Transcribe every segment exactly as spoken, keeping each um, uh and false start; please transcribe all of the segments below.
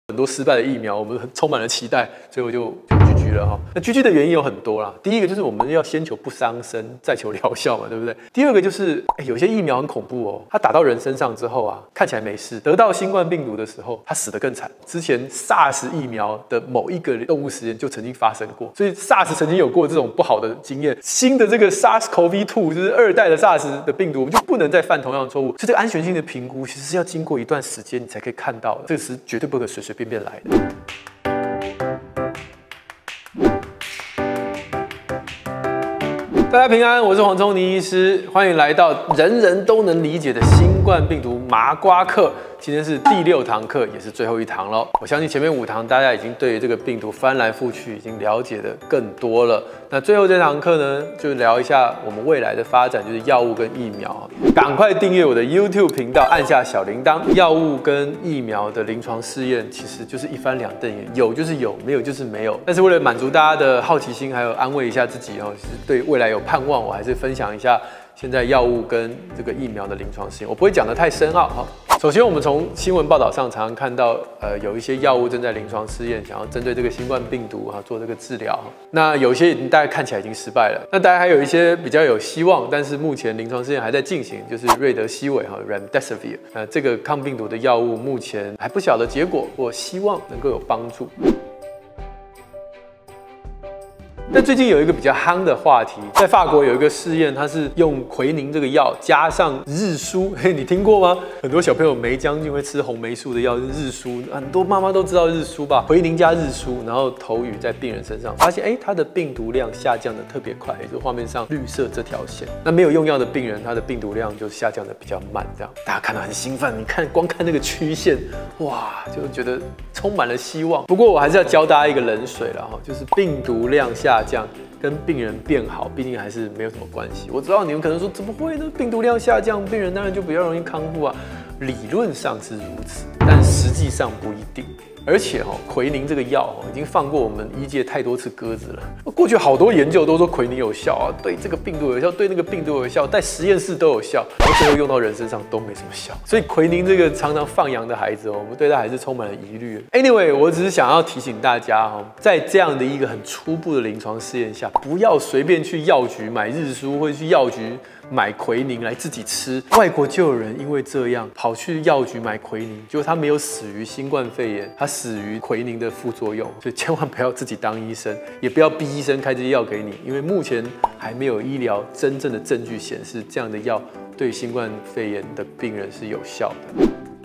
很多失败的疫苗，我们很充满了期待，所以我就就 G G 了哈。那 G G 的原因有很多啦，第一个就是我们要先求不伤身，再求疗效嘛，对不对？第二个就是，哎，有些疫苗很恐怖哦，它打到人身上之后啊，看起来没事，得到新冠病毒的时候，它死得更惨。之前 SARS 疫苗的某一个动物实验就曾经发生过，所以 SARS 曾经有过这种不好的经验。新的这个 SARS-C o V 二 就是二代的 SARS 的病毒，我们就不能再犯同样的错误。所以这个安全性的评估其实是要经过一段时间你才可以看到的，这个是绝对不可随随便便来的。大家平安，我是黄宗尼医师，欢迎来到人人都能理解的新冠病毒麻瓜课。今天是第六堂课，也是最后一堂了。我相信前面五堂大家已经对这个病毒翻来覆去，已经了解的更多了。那最后这堂课呢，就聊一下我们未来的发展，就是药物跟疫苗。赶快订阅我的 YouTube 频道，按下小铃铛。药物跟疫苗的临床试验其实就是一翻两瞪眼，有就是有，没有就是没有。但是为了满足大家的好奇心，还有安慰一下自己哦，就是对未来有盼望，我还是分享一下现在药物跟这个疫苗的临床试验。我不会讲得太深奥哈。首先，我们从新闻报道上常常看到，呃，有一些药物正在临床试验，想要针对这个新冠病毒啊做这个治疗。那有些已经大概看起来已经失败了。那大概还有一些比较有希望，但是目前临床试验还在进行，就是瑞德西韦哈 （Remdesivir）。呃，这个抗病毒的药物目前还不晓得结果，我希望能够有帮助。但最近有一个比较夯的话题，在法国有一个试验，它是用奎宁这个药加上日舒，嘿，你听过吗？很多小朋友梅将军会吃红霉素的药，日舒，很多妈妈都知道日舒吧？奎宁加日舒，然后投予在病人身上，发现哎，它的病毒量下降的特别快，也就是画面上绿色这条线。那没有用药的病人，他的病毒量就下降的比较慢，这样大家看到很兴奋，你看光看那个曲线，哇，就觉得充满了希望。不过我还是要教大家一个冷水了哈，就是病毒量下降。下降跟病人变好，毕竟还是没有什么关系。我知道你们可能说怎么会呢？病毒量下降，病人当然就比较容易康复啊。理论上是如此，但实际上不一定。而且哈、哦，奎宁这个药哦，已经放过我们医界太多次鸽子了。过去好多研究都说奎宁有效啊，对这个病毒有效，对那个病毒有效，在实验室都有效，然后最后用到人身上都没什么效。所以奎宁这个常常放羊的孩子哦，我们对他还是充满了疑虑。Anyway， 我只是想要提醒大家哦，在这样的一个很初步的临床试验下，不要随便去药局买日舒，或者去药局买奎宁来自己吃。外国就有人因为这样跑去药局买奎宁，结果他没有死于新冠肺炎，他死于奎宁的副作用。所以千万不要自己当医生，也不要逼医生开这些药给你，因为目前还没有医疗真正的证据显示这样的药对新冠肺炎的病人是有效的。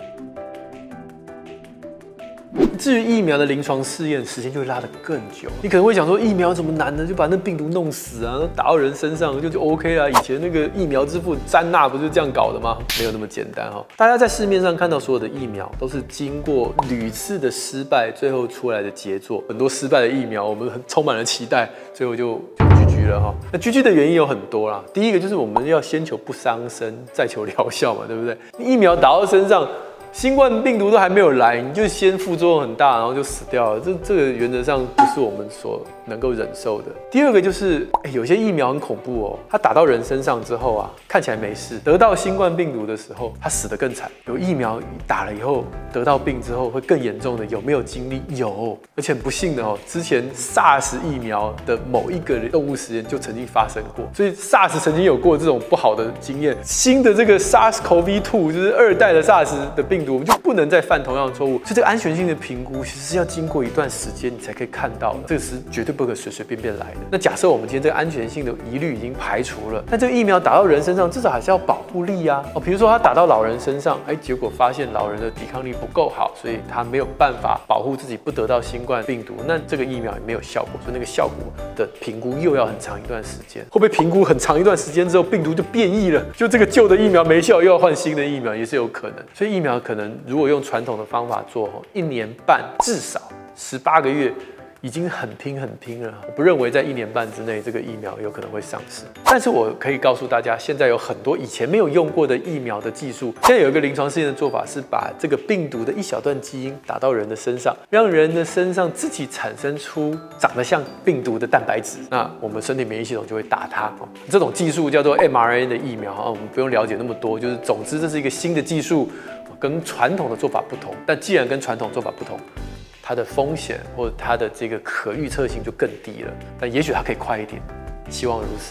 至于疫苗的临床试验，时间就会拉得更久。你可能会想说，疫苗怎么难呢？就把那病毒弄死啊，打到人身上就就 OK 啦。以前那个疫苗之父詹纳不是这样搞的吗？没有那么简单哈。大家在市面上看到所有的疫苗，都是经过屡次的失败，最后出来的杰作。很多失败的疫苗，我们很充满了期待，最后就就 G G 了哈。那 G G 的原因有很多啦。第一个就是我们要先求不伤身，再求疗效嘛，对不对？疫苗打到身上，新冠病毒都还没有来，你就先副作用很大，然后就死掉了。这这个原则上不是我们所能够忍受的。第二个就是，哎，有些疫苗很恐怖哦，它打到人身上之后啊，看起来没事，得到新冠病毒的时候，它死得更惨。有疫苗打了以后，得到病之后会更严重的，有没有经历？有，而且很不幸的哦，之前 SARS 疫苗的某一个动物实验就曾经发生过，所以 SARS 曾经有过这种不好的经验。新的这个 SARS-C o V 二 就是二代的 SARS 的病毒，我们就不能再犯同样的错误。所以这个安全性的评估其实是要经过一段时间你才可以看到的，这个是绝对不可随随便便来的。那假设我们今天这个安全性的疑虑已经排除了，那这个疫苗打到人身上，至少还是要保护力啊。哦，比如说他打到老人身上，哎，结果发现老人的抵抗力不够好，所以他没有办法保护自己不得到新冠病毒，那这个疫苗也没有效果，所以那个效果的评估又要很长一段时间。会不会评估很长一段时间之后，病毒就变异了？就这个旧的疫苗没效，又要换新的疫苗，也是有可能。所以疫苗可能如果用传统的方法做，一年半至少十八个月。已经很拼很拼了，我不认为在一年半之内这个疫苗有可能会上市。但是我可以告诉大家，现在有很多以前没有用过的疫苗的技术，现在有一个临床试验的做法是把这个病毒的一小段基因打到人的身上，让人的身上自己产生出长得像病毒的蛋白质，那我们身体免疫系统就会打它。这种技术叫做 M R N A 的疫苗，我们不用了解那么多，就是总之这是一个新的技术，跟传统的做法不同。但既然跟传统做法不同， 它的风险或者它的这个可预测性就更低了。但也许它可以快一点，希望如此。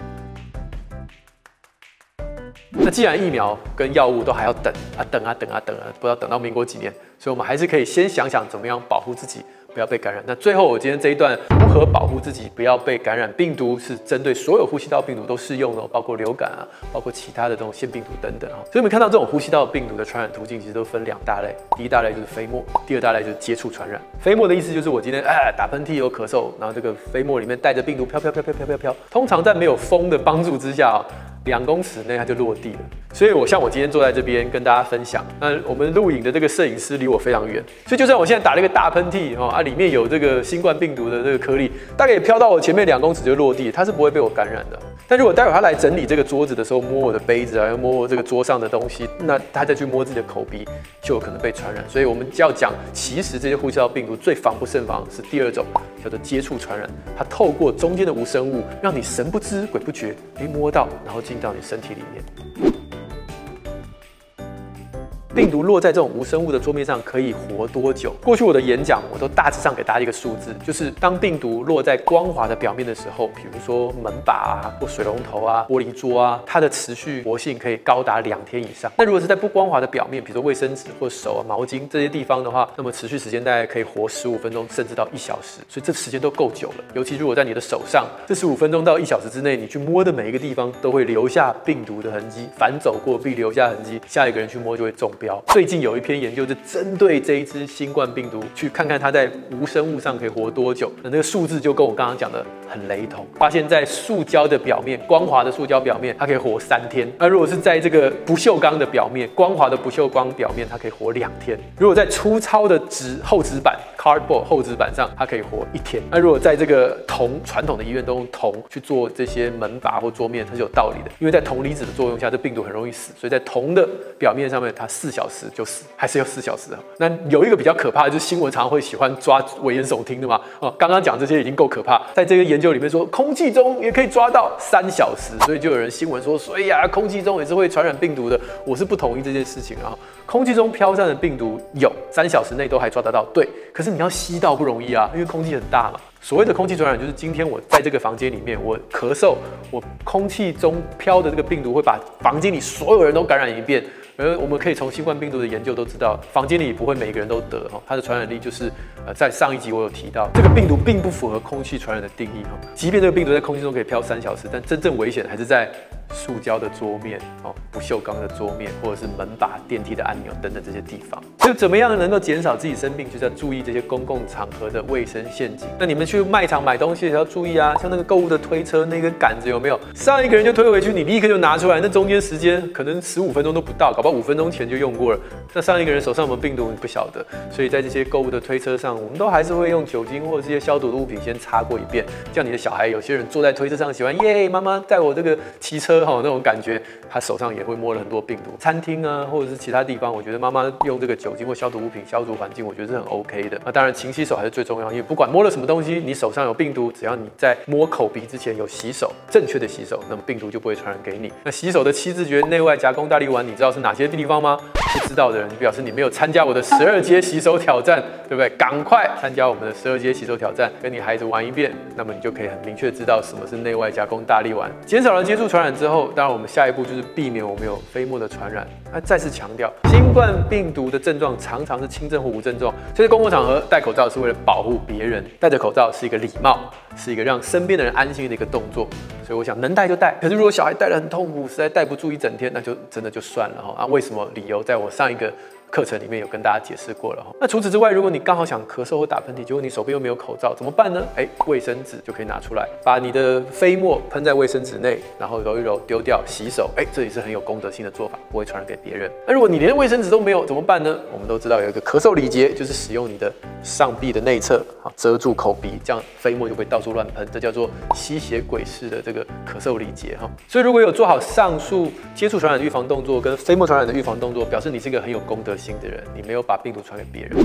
那既然疫苗跟药物都还要等啊等啊等啊等啊，不知道等到民国几年，所以我们还是可以先想想怎么样保护自己，不要被感染。那最后我今天这一段如何保护自己不要被感染病毒，是针对所有呼吸道病毒都适用的，包括流感啊，包括其他的这种腺病毒等等啊。所以我们看到这种呼吸道病毒的传染途径其实都分两大类，第一大类就是飞沫，第二大类就是接触传染。飞沫的意思就是我今天哎打喷嚏有咳嗽，然后这个飞沫里面带着病毒飘飘飘飘飘飘飘，通常在没有风的帮助之下啊，两公尺内它就落地了。所以我像我今天坐在这边跟大家分享，那我们录影的这个摄影师离我非常远，所以就算我现在打了一个大喷嚏哦啊，里面有这个新冠病毒的这个颗粒，大概也飘到我前面两公尺就落地，它是不会被我感染的。但如果待会他来整理这个桌子的时候，摸我的杯子啊，又摸我这个桌上的东西，那他再去摸自己的口鼻，就有可能被传染。所以我们要讲，其实这些呼吸道病毒最防不胜防是第二种，叫做接触传染。它透过中间的无生物，让你神不知鬼不觉，没摸到，然后进到你身体里面。病毒落在这种无生物的桌面上可以活多久？过去我的演讲我都大致上给大家一个数字，就是当病毒落在光滑的表面的时候，比如说门把啊、或水龙头啊、玻璃桌啊，它的持续活性可以高达两天以上。那如果是在不光滑的表面，比如说卫生纸或手啊、毛巾这些地方的话，那么持续时间大概可以活十五分钟，甚至到一小时。所以这时间都够久了。尤其如果在你的手上，这十五分钟到一小时之内，你去摸的每一个地方都会留下病毒的痕迹，反走过必留下痕迹，下一个人去摸就会中标。最近有一篇研究是针对这一支新冠病毒，去看看它在无生物上可以活多久。那那个数字就跟我刚刚讲的很雷同，发现在塑胶的表面，光滑的塑胶表面，它可以活三天；那如果是在这个不锈钢的表面，光滑的不锈钢表面，它可以活两天；如果在粗糙的纸厚纸板 （cardboard） 厚纸板上，它可以活一天。那如果在这个铜，传统的医院都用铜去做这些门把或桌面，它是有道理的，因为在铜离子的作用下，这病毒很容易死，所以在铜的表面上面，它四小时就死，还是要四小时啊。那有一个比较可怕的，就是新闻常常会喜欢抓危言耸听的嘛。哦，刚刚讲这些已经够可怕，在这个研究里面说，空气中也可以抓到三小时，所以就有人新闻说，所以啊，空气中也是会传染病毒的。我是不同意这件事情啊。空气中飘散的病毒有三小时内都还抓得到，对，可是你要吸到不容易啊，因为空气很大嘛。所谓的空气传染，就是今天我在这个房间里面，我咳嗽，我空气中飘的这个病毒会把房间里所有人都感染一遍。而我们可以从新冠病毒的研究都知道，房间里不会每个人都得哈，它的传染力就是呃，在上一集我有提到，这个病毒并不符合空气传染的定义哈。即便这个病毒在空气中可以飘三小时，但真正危险还是在塑胶的桌面哦、不锈钢的桌面，或者是门把、电梯的按钮等等这些地方。就怎么样能够减少自己生病，就是要注意这些公共场合的卫生陷阱。那你们去卖场买东西也要注意啊，像那个购物的推车那根杆子有没有？上一个人就推回去，你立刻就拿出来，那中间时间可能十五分钟都不到，搞不好五分钟前就用过了。那上一个人手上有没有病毒你不晓得，所以在这些购物的推车上，我们都还是会用酒精或者这些消毒的物品先擦过一遍。这样你的小孩，有些人坐在推车上喜欢耶，妈妈带我这个骑车哈那种感觉，他手上也会摸了很多病毒。餐厅啊或者是其他地方，我觉得妈妈用这个酒精或消毒物品消毒环境，我觉得是很 OK 的。那当然勤洗手还是最重要，因为不管摸了什么东西，你手上有病毒，只要你在摸口鼻之前有洗手，正确的洗手，那么病毒就不会传染给你。那洗手的七字诀内外夹攻大力丸，你知道是哪些地方吗？不知道的人表示你没有参加我的十二阶洗手挑战，对不对？赶快参加我们的十二阶洗手挑战，跟你孩子玩一遍，那么你就可以很明确知道什么是内外夹攻大力丸。减少了接触传染之后，当然我们下一步就是避免我们有飞沫的传染。那再次强调，新冠病毒的症状常常是轻症或无症状，所以公共场合戴口罩是为了保护别人，戴着口罩是一个礼貌，是一个让身边的人安心的一个动作。所以我想能戴就戴，可是如果小孩戴得很痛苦，实在戴不住一整天，那就真的就算了哈。啊，为什么？理由在我上一个课程里面有跟大家解释过了哈。那除此之外，如果你刚好想咳嗽或打喷嚏，结果你手边又没有口罩，怎么办呢？哎，卫生纸就可以拿出来，把你的飞沫喷在卫生纸内，然后揉一揉，丢掉，洗手。哎，这也是很有公德心的做法，不会传染给别人。那如果你连卫生纸都没有，怎么办呢？我们都知道有一个咳嗽礼节，就是使用你的上臂的内侧，好遮住口鼻，这样飞沫就会到处乱喷，这叫做吸血鬼式的这个咳嗽礼节哈。所以如果有做好上述接触传染的预防动作跟飞沫传染的预防动作，表示你是一个很有公德心的人，你没有把病毒传给别人。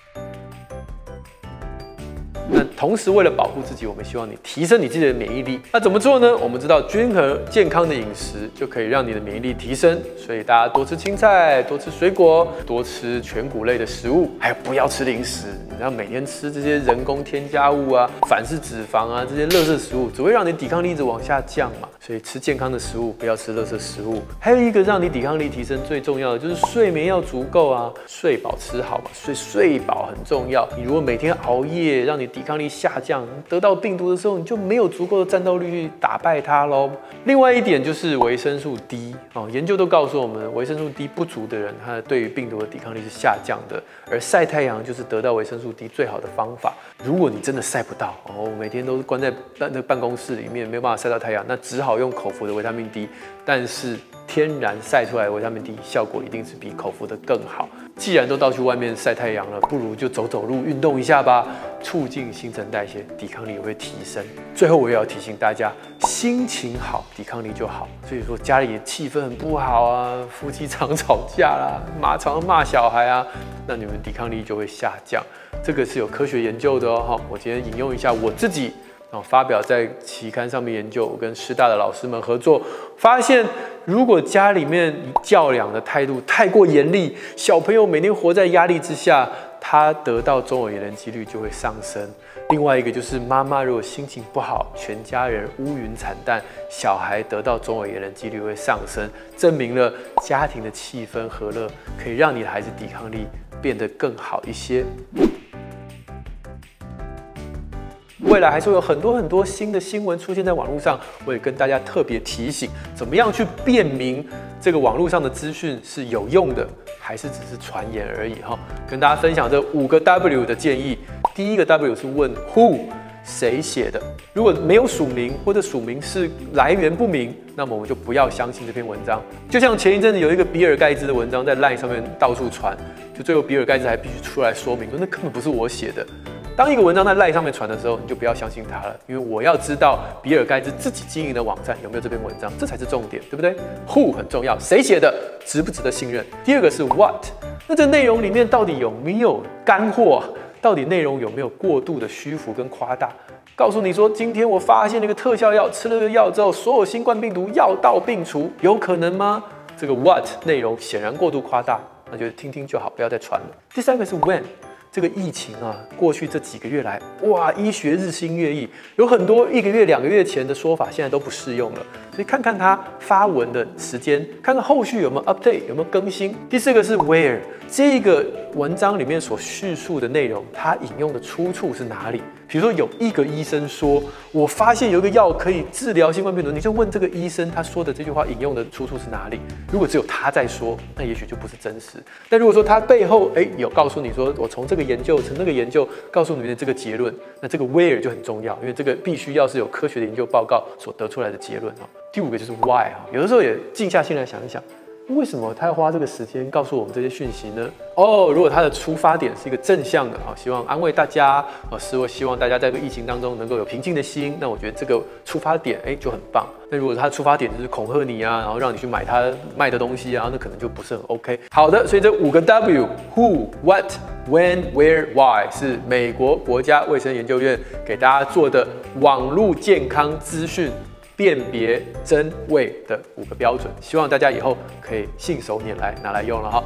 那同时，为了保护自己，我们希望你提升你自己的免疫力。那怎么做呢？我们知道均衡健康的饮食就可以让你的免疫力提升。所以大家多吃青菜，多吃水果，多吃全谷类的食物，还有不要吃零食。 然后每天吃这些人工添加物啊、反式脂肪啊这些垃圾食物，只会让你抵抗力一直往下降嘛。所以吃健康的食物，不要吃垃圾食物。还有一个让你抵抗力提升最重要的就是睡眠要足够啊，睡饱吃好嘛，睡睡饱很重要。你如果每天熬夜，让你抵抗力下降，得到病毒的时候，你就没有足够的战斗力去打败它喽。另外一点就是维生素 D 哦，研究都告诉我们，维生素 D 不足的人，他对于病毒的抵抗力是下降的。而晒太阳就是得到维生素 D 最好的方法。如果你真的晒不到哦，每天都是关在那个办公室里面，没有办法晒到太阳，那只好用口服的维他命 D。但是天然晒出来的维他命 D 效果一定是比口服的更好。既然都到去外面晒太阳了，不如就走走路，运动一下吧，促进新陈代谢，抵抗力也会提升。最后我也要提醒大家，心情好，抵抗力就好。所以说家里气氛很不好啊，夫妻常吵架啦，骂常骂小孩啊，那你们抵抗力就会下降。这个是有科学研究的哦。我今天引用一下我自己。然后发表在期刊上面研究，我跟师大的老师们合作，发现如果家里面教养的态度太过严厉，小朋友每天活在压力之下，他得到中耳炎的几率就会上升。另外一个就是妈妈如果心情不好，全家人乌云惨淡，小孩得到中耳炎的几率会上升，证明了家庭的气氛和乐可以让你的孩子抵抗力变得更好一些。未来还是会有很多很多新的新闻出现在网络上，我也跟大家特别提醒，怎么样去辨明这个网络上的资讯是有用的，还是只是传言而已哈。跟大家分享这五个 W 的建议。第一个 W 是问 Who， 谁写的？如果没有署名或者署名是来源不明，那么我们就不要相信这篇文章。就像前一阵子有一个比尔盖茨的文章在 LINE 上面到处传，就最后比尔盖茨还必须出来说明说那根本不是我写的。当一个文章在 LINE 上面传的时候，你就不要相信它了，因为我要知道比尔盖茨自己经营的网站有没有这篇文章，这才是重点，对不对 ？Who 很重要，谁写的，值不值得信任？第二个是 What， 那这内容里面到底有没有干货？到底内容有没有过度的虚浮跟夸大？告诉你说，今天我发现了一个特效药，吃了这个药之后，所有新冠病毒药到病除，有可能吗？这个 What 内容显然过度夸大，那就听听就好，不要再传了。第三个是 When。这个疫情啊，过去这几个月来，哇，医学日新月异，有很多一个月、两个月前的说法，现在都不适用了。所以看看他发文的时间，看看后续有没有 update， 有没有更新。第四个是 where， 这个文章里面所叙述的内容，它引用的出处是哪里？比如说有一个医生说，我发现有一个药可以治疗新冠病毒，你就问这个医生他说的这句话引用的出处是哪里？如果只有他在说，那也许就不是真实。但如果说他背后哎有告诉你说，我从这个研究从那个研究告诉你的这个结论，那这个 where 就很重要，因为这个必须要是有科学的研究报告所得出来的结论。第五个就是 why， 有的时候也静下心来想一想，为什么他要花这个时间告诉我们这些讯息呢？哦，如果他的出发点是一个正向的啊，希望安慰大家啊，是我希望大家在这个疫情当中能够有平静的心，那我觉得这个出发点哎就很棒。那如果他的出发点就是恐吓你啊，然后让你去买他卖的东西啊，那可能就不是很 OK。好的，所以这五个 W，Who、What、When、Where、Why 是美国国家卫生研究院给大家做的网络健康资讯辨别真伪的五个标准，希望大家以后可以信手拈来拿来用了哈。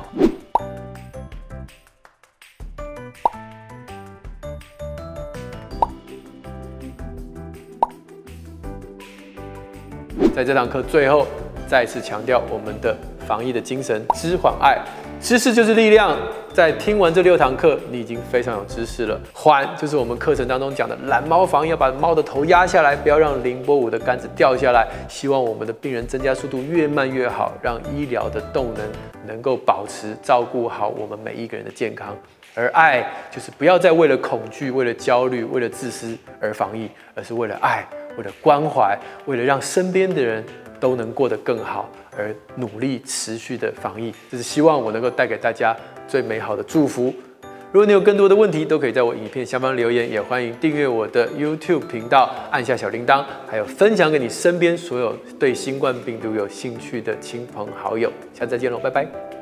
在这堂课最后再次强调我们的防疫的精神：知缓爱，知识就是力量。在听完这六堂课，你已经非常有知识了。缓就是我们课程当中讲的懒猫防疫，要把猫的头压下来，不要让凌波舞的杆子掉下来。希望我们的病人增加速度越慢越好，让医疗的动能能够保持，照顾好我们每一个人的健康。而爱就是不要再为了恐惧、为了焦虑、为了自私而防疫，而是为了爱、为了关怀、为了让身边的人都能过得更好而努力持续的防疫。这是希望我能够带给大家最美好的祝福。如果你有更多的问题，都可以在我影片下方留言，也欢迎订阅我的 YouTube 频道，按下小铃铛，还有分享给你身边所有对新冠病毒有兴趣的亲朋好友。下次再见喽，拜拜。